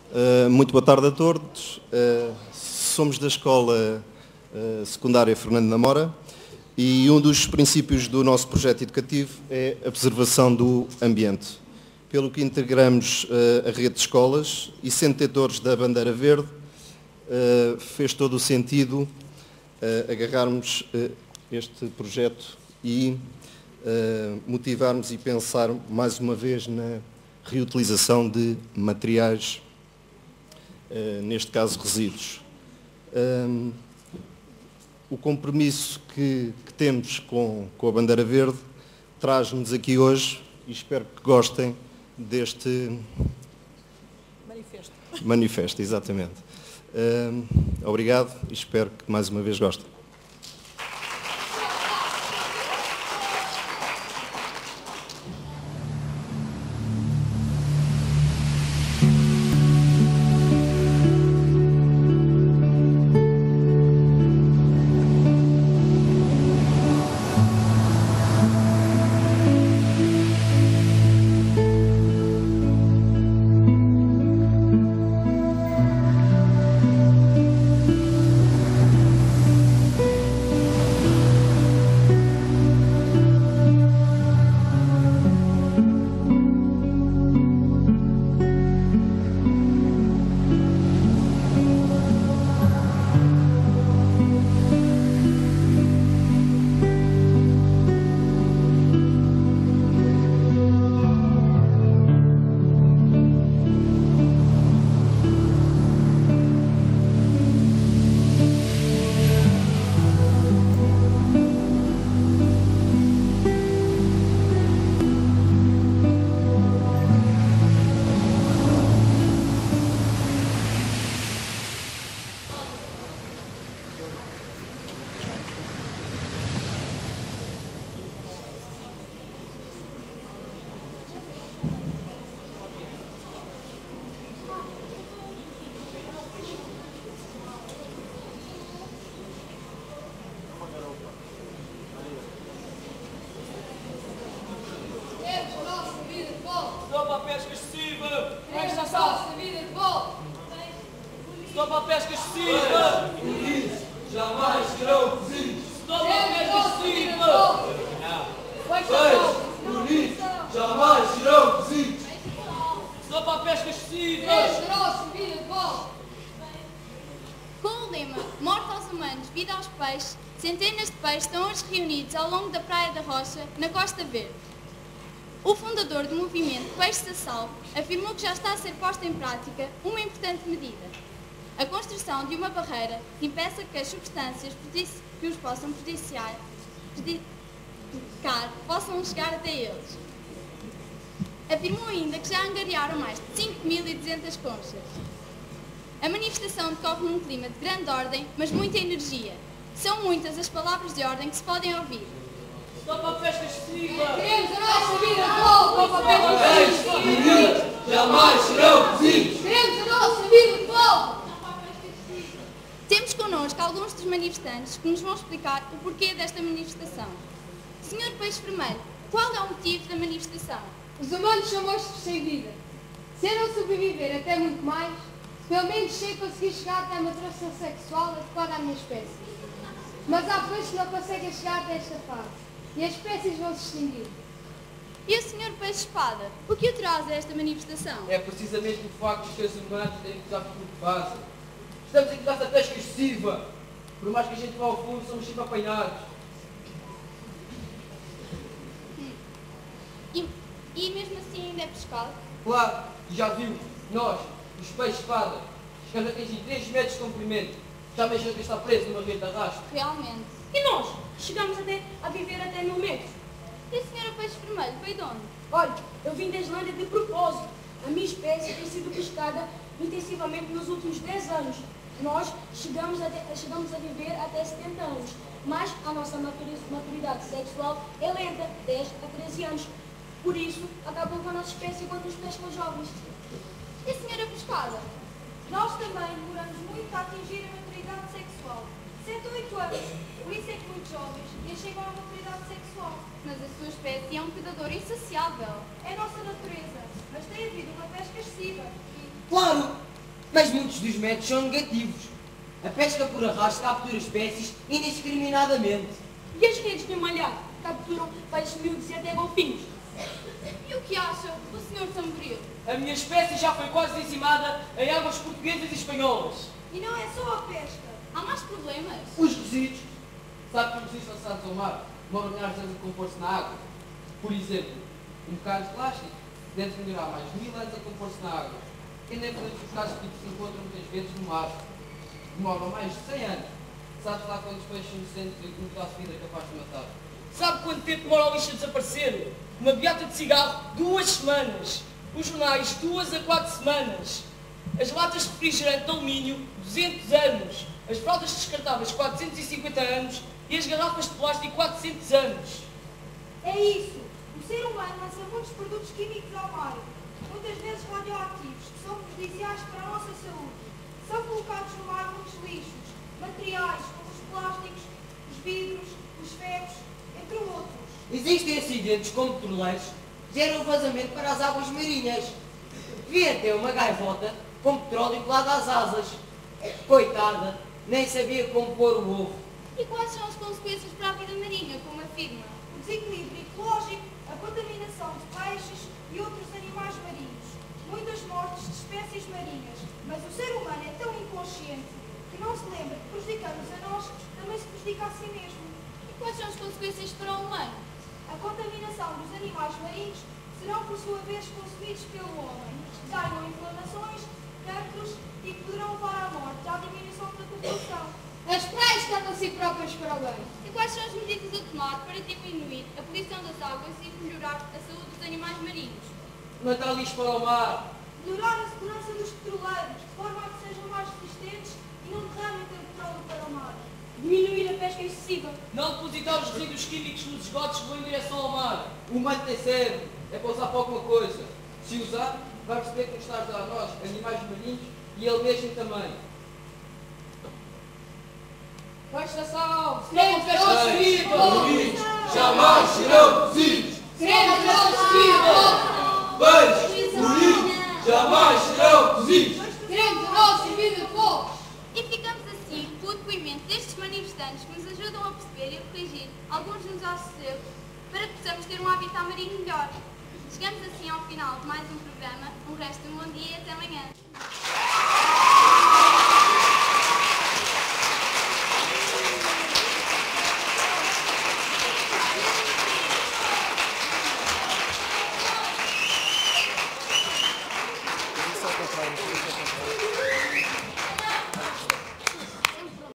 Muito boa tarde a todos. Somos da Escola Secundária Fernando Namora e um dos princípios do nosso projeto educativo é a preservação do ambiente. Pelo que integramos a rede de escolas e sendo detentores da bandeira verde, fez todo o sentido agarrarmos este projeto e motivarmos e pensar mais uma vez na reutilização de materiais, neste caso resíduos. O compromisso que temos com a bandeira verde traz-nos aqui hoje e espero que gostem deste manifesto, exatamente. Obrigado e espero que mais uma vez gostem. Stop à pesca excessiva! Stop à pesca excessiva! Unidos jamais serão cozidos! Stop à pesca excessiva! Peixes unidos jamais serão cozidos! Stop à pesca excessiva! Com o lema Morte aos humanos, vida aos peixes, centenas de peixes estão hoje reunidos ao longo da Praia da Rocha, na Costa Verde. O fundador do movimento Peixes a Salvo afirmou que já está a ser posta em prática uma importante medida: a construção de uma barreira que impeça que as substâncias que os possam prejudicar possam chegar até eles. Afirmou ainda que já angariaram mais de 5.200 conchas. A manifestação decorre num clima de grande ordem, mas muita energia. São muitas as palavras de ordem que se podem ouvir. Stop à pesca excessiva! Queremos a nossa vida de volta! Peixes unidos jamais serão cozidos! Queremos a nossa vida de volta! Temos connosco alguns dos manifestantes que nos vão explicar o porquê desta manifestação. Senhor Peixe Vermelho, qual é o motivo da manifestação? Os humanos são monstros sem vida. Se eu não sobreviver até muito mais, pelo menos sei conseguir chegar até uma atração sexual adequada à minha espécie. Mas há peixes que não conseguem chegar até esta fase. E as espécies vão se extinguir. E o Senhor Peixe Espada, o que o traz a esta manifestação? É precisamente o facto dos seres humanos terem que usar por tudo que fazem. Estamos em casa pesca excessiva. Por mais que a gente vá ao fundo, somos sempre apanhados. E mesmo assim ainda é pescado? Claro, já viu, nós, os peixes espada, chegamos a atingir 3 metros de comprimento. Já mesmo que está preso numa rede de arrasto. Realmente. E nós chegamos a viver até 1000 metros. E a Senhora Peixe Vermelho veio de onde? Olha, eu vim da Islândia de propósito. A minha espécie tem sido pescada intensivamente nos últimos 10 anos. Nós chegamos a viver até 70 anos, mas a nossa maturidade sexual é lenta, 10 a 13 anos. Por isso, acabam com a nossa espécie quando nos pescam jovens. E a Senhora Pescada? Nós também demoramos muito a atingir a maturidade sexual. 7 ou 8 anos. Por isso é que muitos jovens nem chegam à maturidade sexual. Mas a sua espécie é um predador insaciável. É a nossa natureza, mas tem havido uma pesca excessiva. Claro! Mas muitos dos métodos são negativos. A pesca por arrasto captura espécies indiscriminadamente. E as redes de malhado capturam peixes miúdos e até golfinhos. E o que acha o Sr. Tamboril? A minha espécie já foi quase dizimada em águas portuguesas e espanholas. E não é só a pesca. Há mais problemas? Os resíduos. Sabe que os resíduos lançados ao mar demoram milhares de anos a compor-se na água? Por exemplo, um bocado de plástico deve demorar mais de 1000 anos a compor-se na água. Independentemente dos casos que se encontram muitas vezes no mar. Demoram mais de 100 anos. Sabes lá quantos peixes inocentes um pedaço de vida é capaz de matar? Sabe quanto tempo demora o lixo a desaparecer? Uma beata de cigarro, 2 semanas. Os jornais, 2 a 4 semanas. As latas de refrigerante de alumínio, 200 anos. As fraldas descartáveis, 450 anos. E as garrafas de plástico, 400 anos. É isso. O ser humano lança muitos produtos químicos ao mar, muitas vezes radioativos, que são prejudiciais para a nossa saúde. São colocados no mar muitos lixos, materiais como os plásticos, os vidros, os ferros, entre outros. Existem acidentes como petroleiros que geram vazamento para as águas marinhas. Devia ter uma gaivota com petróleo colado às asas. Coitada, nem sabia como pôr o ovo. E quais são as consequências para a vida marinha, como afirma? O desequilíbrio ecológico, a contaminação de peixes e outros animais marinhos, muitas mortes de espécies marinhas. Mas o ser humano é tão inconsciente que não se lembra que prejudicando-nos a nós, também se prejudica a si mesmo. E quais são as consequências para o humano? A contaminação dos animais marinhos serão por sua vez consumidos pelo homem, ganham inflamações, cancros e que poderão levar à morte, à diminuição da população. As praias tratam si próprias para o bem. E quais são as medidas a tomar para diminuir a poluição das águas e melhorar a saúde dos animais marinhos? Matar lixo para o mar. Melhorar a segurança dos petroleiros, de forma a que sejam mais resistentes e não derramem tanto petróleo para o mar. Diminuir a pesca excessiva. Não depositar os resíduos químicos nos esgotos que vão em direção ao mar. O humano tem cérebro, é para usar para alguma coisa. Se usar, vai perceber que nos está a ajudar a nós, animais marinhos e ele mesmo também. Baixa da sal! Queremos pesca excessiva! Jamais serão cozidos! Queremos pesca excessiva! Peixes, bonitos, jamais serão cozidos! Queremos a nossa vida de povos! E ficamos assim com o depoimento destes manifestantes que nos ajudam a perceber e a corrigir alguns dos nossos erros para que possamos ter um habitat marinho melhor. Chegamos assim ao final de mais um programa. Um resto de um bom dia e até amanhã.